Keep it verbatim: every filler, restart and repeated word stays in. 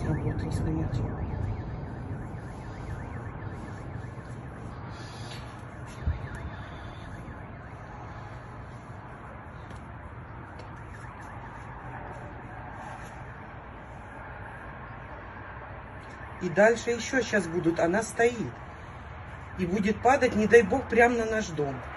работать стоять. И дальше еще сейчас будут, она стоит. И будет падать, не дай бог, прямо на наш дом.